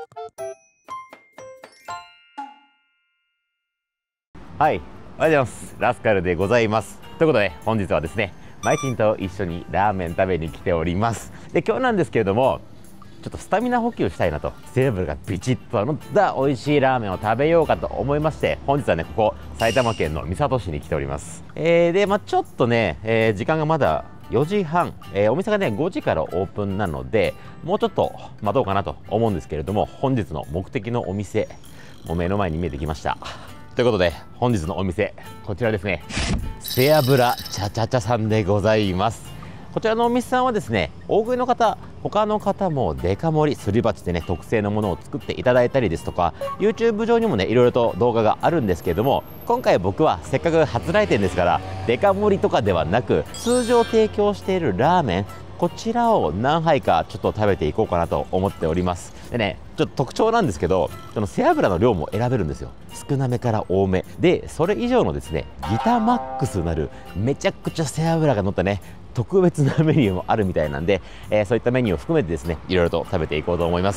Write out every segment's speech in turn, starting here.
はい、おはようございます。ラスカルでございます。ということで本日はですね、マイチンと一緒にラーメン食べに来ております。で、今日なんですけれども、ちょっとスタミナ補給したいなと、背脂がビチッと乗った美味しいラーメンを食べようかと思いまして、本日はね、ここ埼玉県の三郷市に来ております。で、ちょっとね、時間がまだ4時半、お店がね5時からオープンなので、もうちょっと待とうかなと思うんですけれども、本日の目的のお店、もう目の前に見えてきました。ということで本日のお店、こちらですね、背脂チャチャチャさんでございます。こちらのお店さんはですね、大食いの方、他の方もデカ盛りすり鉢でね特製のものを作っていただいたりですとか、 YouTube 上にもねいろいろと動画があるんですけれども、今回僕はせっかく初来店ですから、デカ盛りとかではなく通常提供しているラーメン、こちらを何杯かちょっと食べていこうかなと思っております。でね、ちょっと特徴なんですけど、その背脂の量も選べるんですよ。少なめから多めで、それ以上のですねギタマックスなるめちゃくちゃ背脂が乗ったね特別なメニューもあるみたいなんで、そういったメニューを含めてですね、いろいろと食べていこうと思います。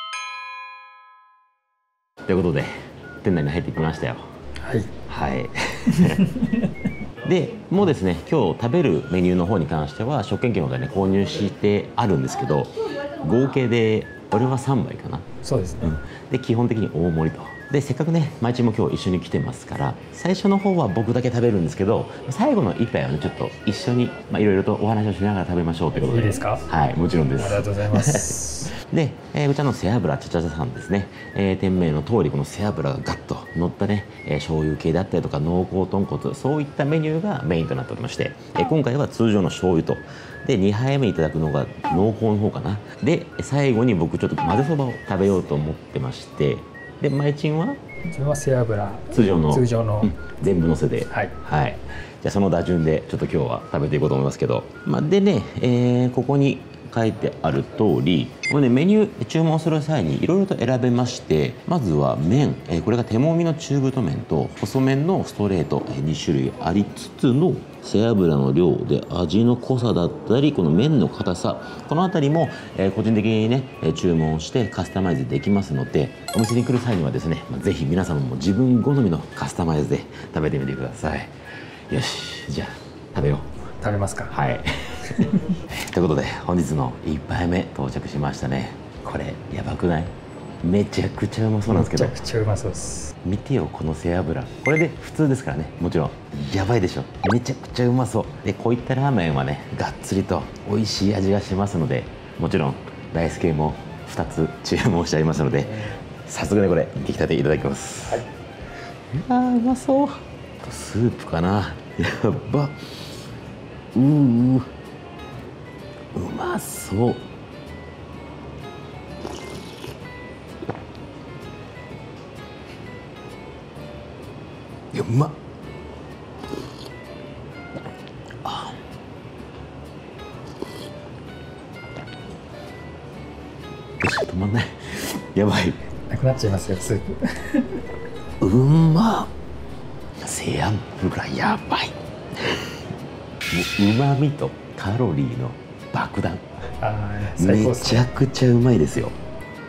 ということで店内に入ってきましたよ。はいでもうですね、今日食べるメニューの方に関しては食券券の方でね購入してあるんですけど、合計で俺は3杯かな。 そうですね、 で基本的に大盛りと。でせっかくね毎日も今日一緒に来てますから、最初の方は僕だけ食べるんですけど、最後の一杯はねちょっと一緒にいろいろとお話をしながら食べましょうということで。 いいですか？ はい、もちろんです。 ありがとうございますで、こちらの背脂チャチャチャさんですね、店名の通りこの背脂がガッと乗ったね、醤油系だったりとか濃厚豚骨、そういったメニューがメインとなっておりまして、今回は通常の醤油と、で2杯目いただくのが濃厚の方かな。で最後に僕ちょっと混ぜそばを食べようと思ってまして、でマイチンはそれは背脂通常の、全部のせで、 はい、 じゃあその打順でちょっと今日は食べていこうと思いますけど、でね、ここに書いてある通り、これねメニュー注文する際にいろいろと選べまして、まずは麺、これが手もみの中太麺と細麺のストレート、2種類ありつつの背脂の量で味の濃さだったり、この麺の硬さ、この辺りも、個人的にね注文してカスタマイズできますので、お店に来る際にはですね、ぜひ皆様も自分好みのカスタマイズで食べてみてください。よし、じゃあ食べよう。 食べますか？ はいということで本日の1杯目到着しましたね。これやばくない？めちゃくちゃうまそうなんですけど、 めちゃくちゃうまそうです。 見てよこの背脂、これで普通ですからね、もちろんやばいでしょ。めちゃくちゃうまそうで、こういったラーメンはねがっつりと美味しい味がしますので、もちろんライス系も2つ注文してありますので、早速ねこれ出来たていただきます。うわーうまそう。スープかな、やばうまそう。いやうまっ。止まんないやばい、 なくなっちゃいますよスープうまっ。背脂やばい。うまみとカロリーの爆弾。 最高っすね。 めちゃくちゃうまいですよ。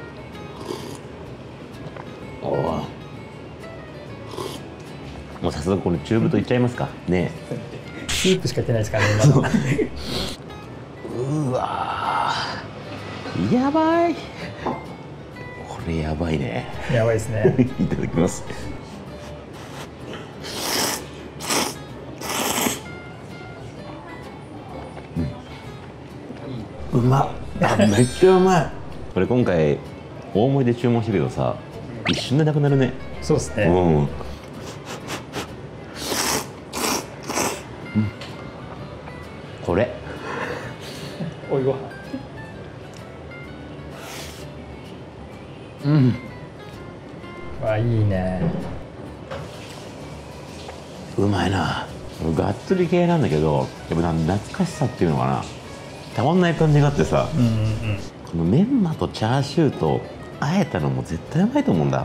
もう早速この中太いっちゃいますかね。 スープしかいってないですからね今のうわーやばい、これやばいね。 やばいですねいただきます。うまっ。めっちゃうまい。これ今回大盛りで注文したけどさ、一瞬でなくなるね。 そうですね、 これおいご飯いいね。 うまいな。がっつり系なんだけど、やっぱ懐かしさっていうのかな、たまんない感じがあってさ、このメンマとチャーシューとあえたのも絶対うまいと思うんだ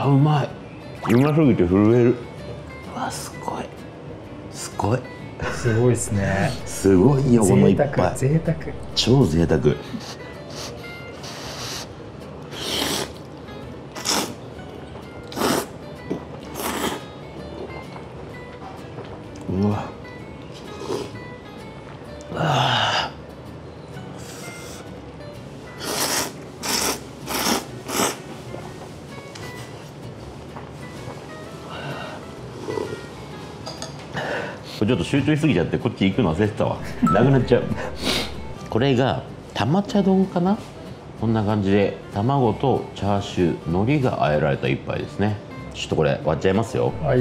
うまい。うますぎて震える。うわ、すごいすごいすごいですね。 すごいよ、この一杯。 贅沢。 超贅沢。うわ、これちょっと集中しすぎちゃってこっち行くの忘れてたわ。なくなっちゃう。これが玉茶丼かな。こんな感じで卵とチャーシュー、海苔が和えられた一杯ですね。ちょっとこれ割っちゃいますよ。 はい。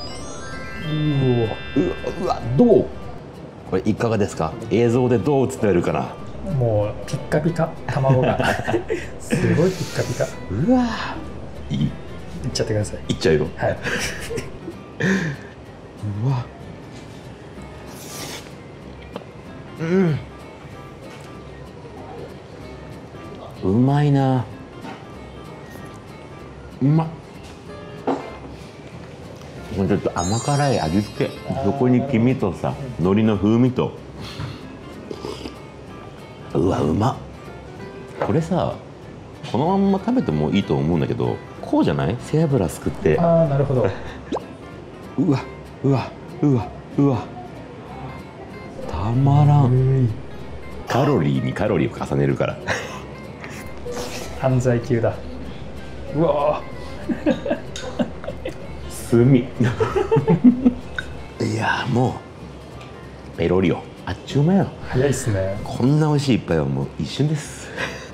うわ、どう、これいかがですか。映像でどう伝えるかな。 もうピッカピカ、卵がすごいピッカピカ。 うわ、いい、 いっちゃってください。 いっちゃうよ。 はい。 うわ、うまいな。うまっ。ちょっと甘辛い味付け、そこに黄身とさ、海苔の風味と、うわ、うまっ。これさ、このまんま食べてもいいと思うんだけど、こうじゃない？背脂すくって。 ああ、なるほど。 うわうわうわうわ、たまらん。カロリーにカロリーを重ねるから犯罪級だ。うわ炭いや、もうペロリよ。あっちゅう間よ。 早いっすね。 こんな美味しい一杯はもう一瞬です。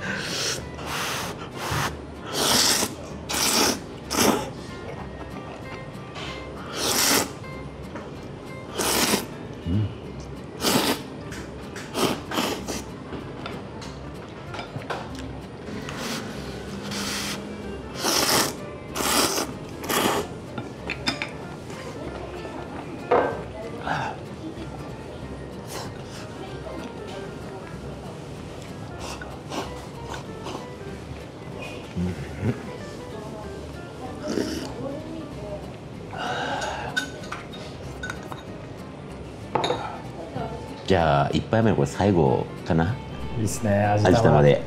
じゃあ一杯目これ最後かな。 いいっすね。味味玉で。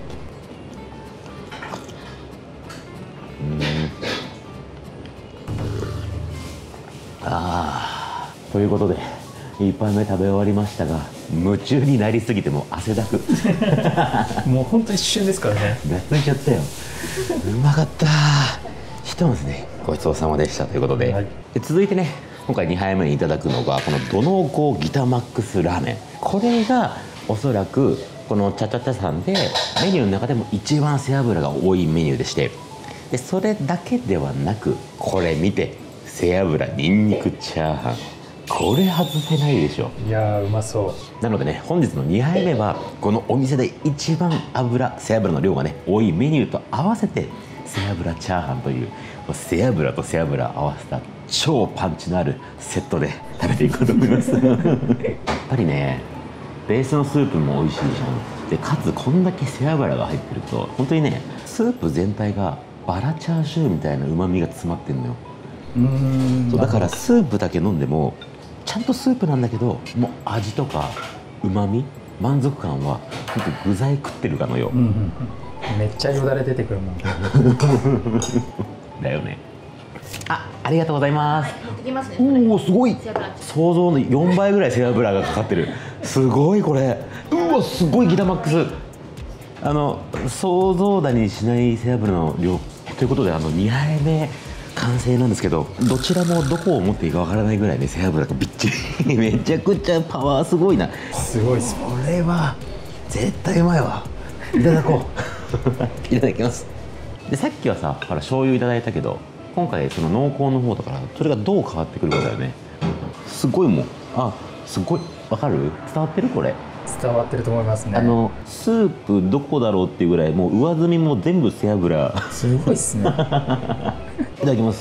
ということで一杯目食べ終わりましたが、夢中になりすぎてもう汗だくもう本当一瞬ですからね。 がっついちゃったよ。うまかった。ひとまずね、ごちそうさまでしたということで、 はい、 で続いてね、今回2杯目にいただくのがこのドノーコギタマックスラーメン。これがおそらくこのチャチャチャさんでメニューの中でも一番背脂が多いメニューでして、でそれだけではなく、これ見て、背脂にんにくチャーハン、これ外せないでしょ。 いやー、うまそう。 なのでね、本日の2杯目はこのお店で一番背脂の量がね多いメニューと合わせて背脂チャーハンという、背脂と背脂を合わせた超パンチのあるセットで食べていこうと思いますやっぱりね、ベースのスープも美味しいじゃん。でかつこんだけ背脂が入ってると本当にね、スープ全体がバラチャーシューみたいな旨味が詰まってるのよ。そうだからスープだけ飲んでもちゃんとスープなんだけど、もう味とか旨味、満足感はほんと具材食ってるかのよ、 めっちゃよだれ出てくるもんだよね。ありがとうございます。 できますね。 おお、すごい。想像の4倍ぐらい背脂がかかってる。すごいこれ。うわ、すごいギタマックス。想像だにしない背脂の量ということで、2杯目完成なんですけど、どちらもどこを持っていいかわからないぐらいね、背脂がびっちりめちゃくちゃパワーすごいな。 すごいっす。 これは絶対うまいわ。いただこういただきます。でさっきはさ、ほら醤油いただいたけど、今回その濃厚の方だからそれがどう変わってくるかだよね。すごいもん。すごい。わかる？伝わってるこれ。 伝わってると思いますね。 スープどこだろうっていうぐらい、もう上澄みも全部背脂。 すごいっすねいただきます。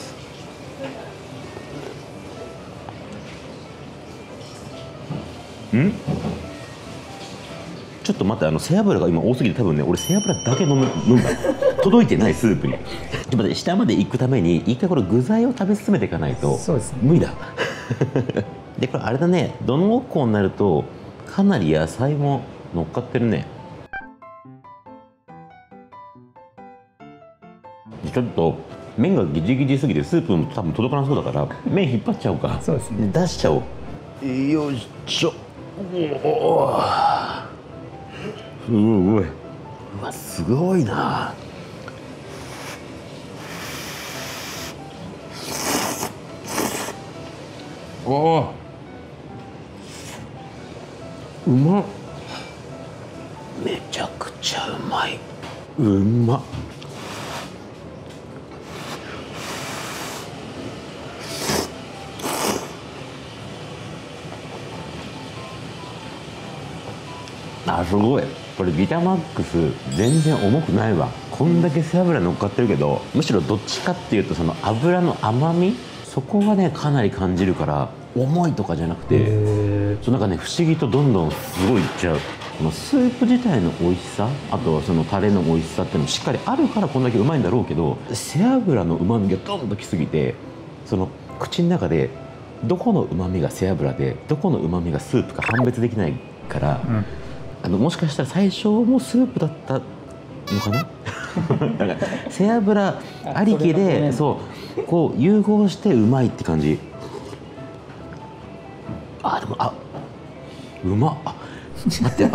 ちょっとょっと待って、背脂が今多すぎて、多分ね俺背脂だけ飲んだ届いてないスープに。ちょっと待って、下まで行くために一回これ具材を食べ進めていかないとそうですね、 無理だでこれあれだね、どの奥になるとかなり野菜も乗っかってるね。ちょっと麺がギジギジすぎてスープも多分届かなそうだから麺引っ張っちゃおうか。 そうですね、 出しちゃおう。よいしょ。おお、すごい。うわ、すごいな。おお、うまっ。めちゃくちゃうまい。うまっ。あ、すごい。これビタマックス全然重くないわ。こんだけ背脂乗っかってるけど、むしろどっちかっていうとその油の甘み、そこがねかなり感じるから、重いとかじゃなくて、そうなんかね不思議とどんどんすごいいっちゃう。このスープ自体の美味しさ、あとはそのタレの美味しさっていうのもしっかりあるからこんだけうまいんだろうけど、背脂の旨みがドンときすぎて、その口の中でどこの旨みが背脂でどこの旨みがスープか判別できないから、もしかしたら最初もスープだったのかななんか背脂ありきで、そうこう融合してうまいって感じ。あ、でもうまっ。待って、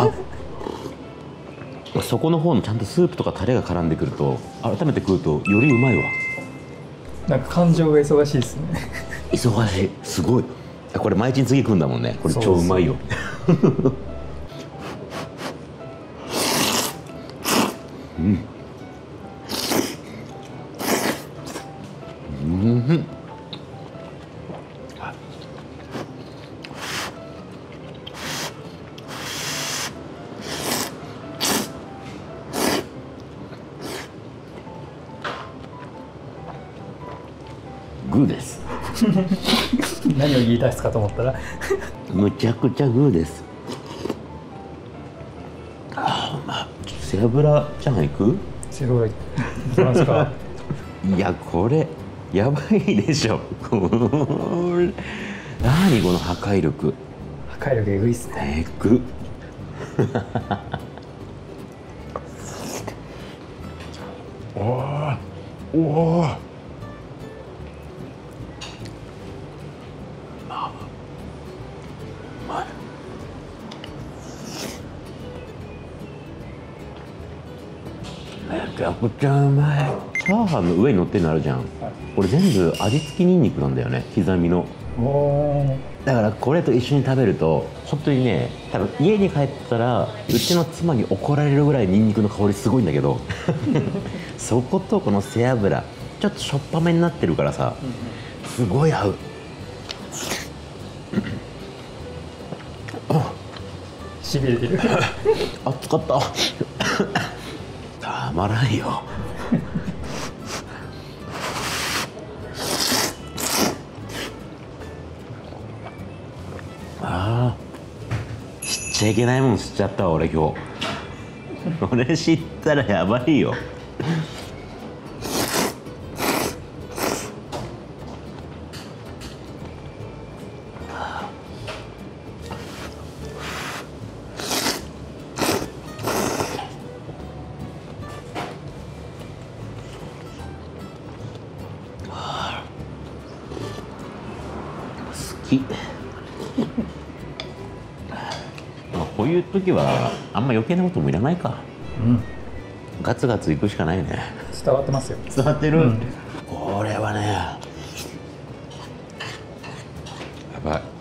そこの方のちゃんとスープとかタレが絡んでくると、改めて食うとよりうまいわ。 なんか感情が忙しいですね忙しい、すごい。これ毎日次食うんだもんね。これ超うまいよ。うん。グーです。 何を言い出すかと思ったらむちゃくちゃグーです。背脂チャーハンいく？ すごい。いきますか。 いやこれやばいでしょ。これ何この破壊力。 破壊力えぐいっすね。 えぐ。おおおお。めちゃくちゃうまい。チャーハンの上に乗ってるのあるじゃん、これ全部味付きニンニクなんだよね、刻みの。だからこれと一緒に食べると本当にね、多分家に帰ったらうちの妻に怒られるぐらいニンニクの香りすごいんだけどそことこの背脂ちょっとしょっぱめになってるからさ、すごい合う。 しびれてる。 熱かったたまらんよ。知っちゃいけないもん知っちゃったわ俺今日。俺知ったらやばいよ。こういう時はあんま余計なこともいらないか。ガツガツいくしかないね。 伝わってますよ。 伝わってる、これはねやばい。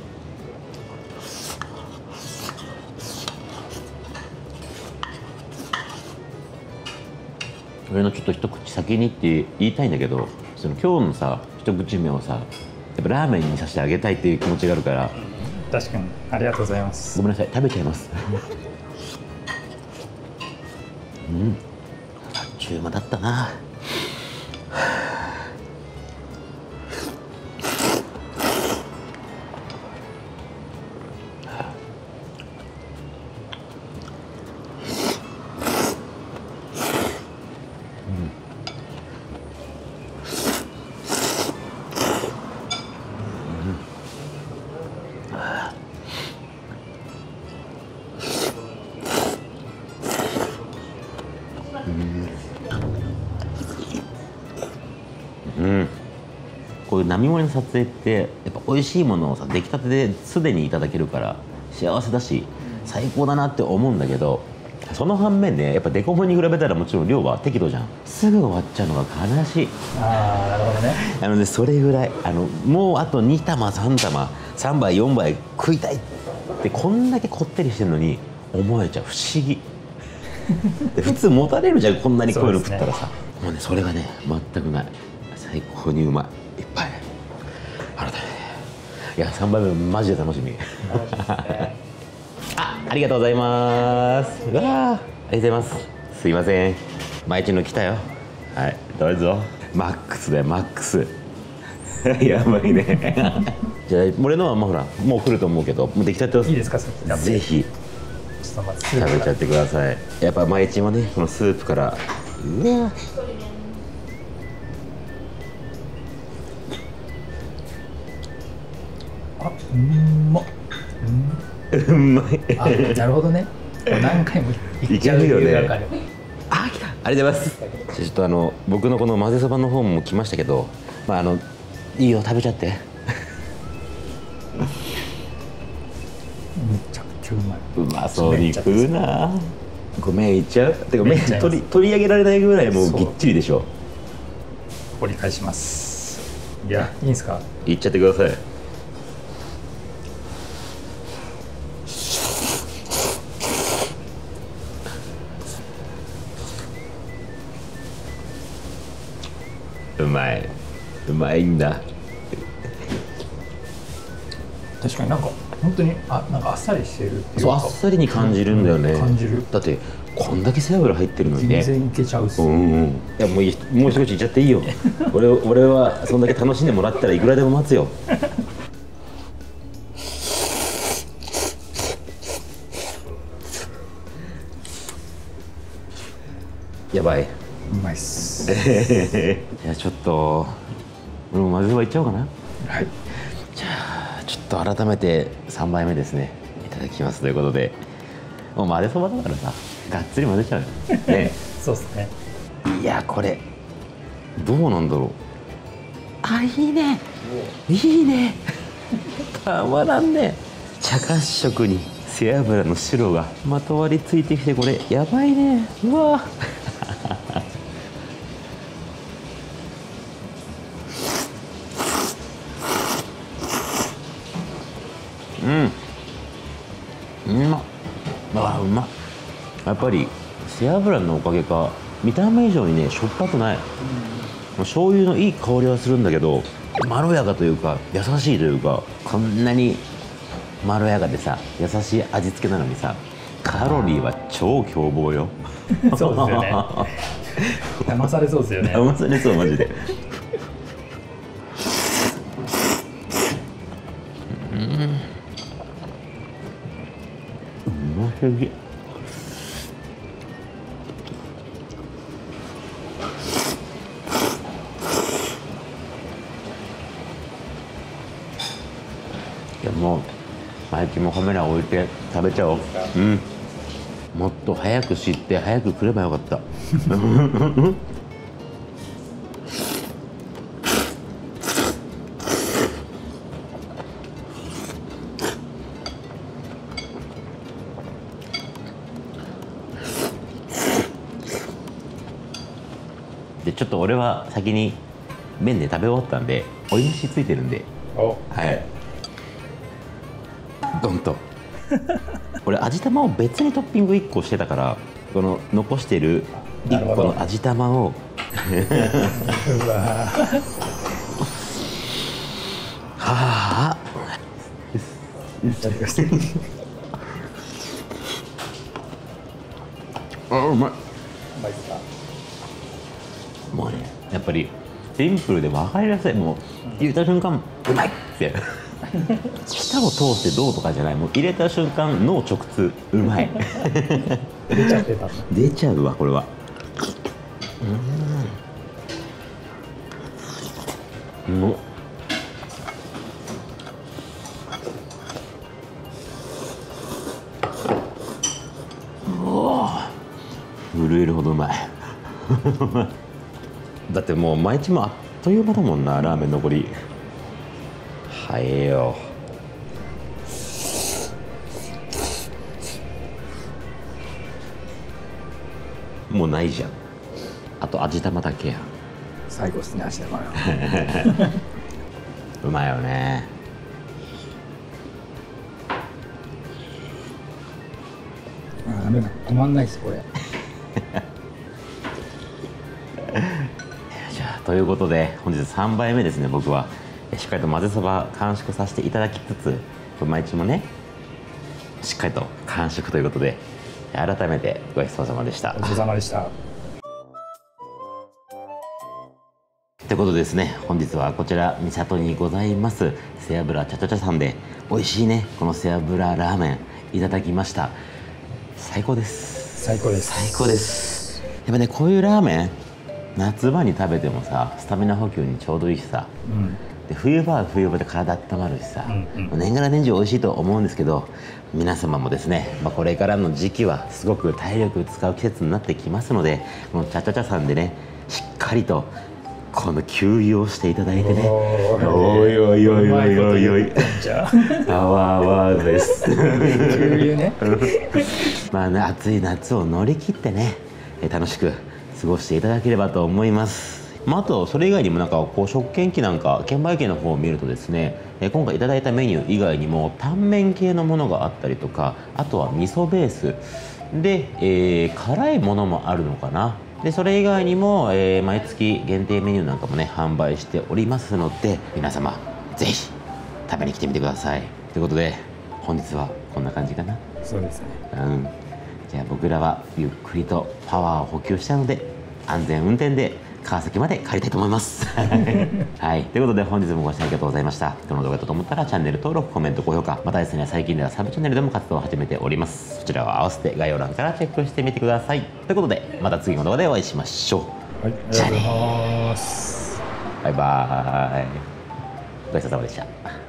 俺のちょっと一口先にって言いたいんだけど、その今日のさ一口目をさやっぱラーメンにさせてあげたいっていう気持ちがあるから。 確かにありがとうございます。 ごめんなさい、食べちゃいますあっちゅう間だったな。 こういう並盛りの撮影ってやっぱ美味しいものをさ出来たてですでにいただけるから幸せだし最高だなって思うんだけど、その反面ねやっぱデコポンに比べたらもちろん量は適度じゃん。すぐ終わっちゃうのが悲しい。 ああ、なるほどね。 なのでそれぐらいもうあと2玉3玉3杯4杯食いたいってこんだけこってりしてるのに思えちゃう。不思議で普通持たれるじゃんこんなにこういうの食ったらさ、もうねそれがね全くない。最高にうまい。いっぱい改めていや3杯目マジで楽しみありがとうございます。うわありがとうございます。すいません毎日の来たよ。はいどうぞ。マックスだよマックスやばいねじゃあ俺のはまあほらもう来ると思うけどもう出来たてをいいですか、さっきぜひちょっとまず食べちゃってください。やっぱ毎日もねこのスープからうわあ、うんまっ、 うまいあ、なるほどね。何回もいけるよね理由がわかる。 あ来たありがとうございます。ちょっと僕のこの混ぜそばの方も来ましたけど、まあいいよ食べちゃって。 めちゃくちゃうまい。 うまそうに食うな。ごめんいっちゃう。てか麺取り上げられないぐらいもうぎっちりでしょ。 掘り返します。いや、いいんですか。 いっちゃってください。うまいうまいんだ。 確かになんか本当になんかあっさりしてるっていうそうあか、 っさりに感じるんだよね、 感じる。 だってこんだけ背脂入ってるのにね。 全然いけちゃうっす。 いやもうもう一口いっちゃっていいよ俺はそんだけ楽しんでもらったらいくらでも待つよやばい。 うまいっす。 いやちょっと俺もまずはいっちゃおうかな。 はい。 じゃあちょっと改めて3杯目ですねいただきますということで、もう混ぜそばだからさがっつり混ぜちゃうよねそうっすね。 いやこれどうなんだろう。あいいねいいねたまらんね。茶褐色に背脂の白がまとわりついてきてこれやばいね。うわうまっ。うまっ。やっぱり背脂のおかげか見た目以上にねしょっぱくない。醤油のいい香りはするんだけどまろやかというか優しいというか、こんなにまろやかでさ優しい味付けなのにさカロリーは超凶暴よそうですよね。騙されそうですよね。 騙されそうマジでうますぎ。いやもうマイキもカメラ置いて食べちゃおう。もっと早く知って早く来ればよかったでちょっと俺は先に麺で食べ終わったんでお湯飯ついてるんで、はいドンと俺味玉を別にトッピング1個してたからこの残してる1個の味玉をうわはあうまい。もうねやっぱりシンプルで分かりやすい。もう入れた瞬間うまいって舌を通してどうとかじゃない、もう入れた瞬間脳直通うまい出ちゃってた。 出ちゃうわこれは。もう震えるほどうまいだってもう毎日もあっという間だもんなラーメン残り早えよ。もうないじゃん。あと味玉だけや。 最後ですね、味玉が。 うまいよね。 ダメだ、止まんないですこれ。 じゃあということで本日3杯目ですね。僕はしっかりと混ぜそば完食させていただきつつ、毎日もねしっかりと完食ということで、改めてごちそうさまでした。 ごちそうさまでした。 ということでですね、本日はこちら三郷にございます背脂チャチャチャさんで美味しいねこの背脂ラーメンいただきました。最高です。 最高です。 最高です。やっぱねこういうラーメン夏場に食べてもさスタミナ補給にちょうどいいしさ、で冬場は冬場で体温まるしさ、年がら年中美味しいと思うんですけど、皆様もですね、これからの時期はすごく体力使う季節になってきますので、このチャチャチャさんでねしっかりとこの給油をしていただいてね、おいおいおいおいおいおい、 じゃああわあわです。 給油ね。 まあね、暑い夏を乗り切ってね楽しく過ごしていただければと思います。あとそれ以外にもなんかこう食券機なんか券売機の方を見るとですね、今回いただいたメニュー以外にもタンメン系のものがあったりとか、あとは味噌ベースで、辛いものもあるのかな。でそれ以外にも、毎月限定メニューなんかもね販売しておりますので、皆様ぜひ食べに来てみてください。ということで本日はこんな感じかな。 そうですね。 じゃあ僕らはゆっくりとパワーを補給したので安全運転で川崎まで帰りたいと思います。はい、ということで本日もご視聴ありがとうございました。この動画だと思ったらチャンネル登録、コメント、高評価、またですね最近ではサブチャンネルでも活動を始めております。そちらを合わせて概要欄からチェックしてみてください。ということでまた次の動画でお会いしましょう。 はい、ありがとうございます。 バイバーイ。ごちそうさまでした。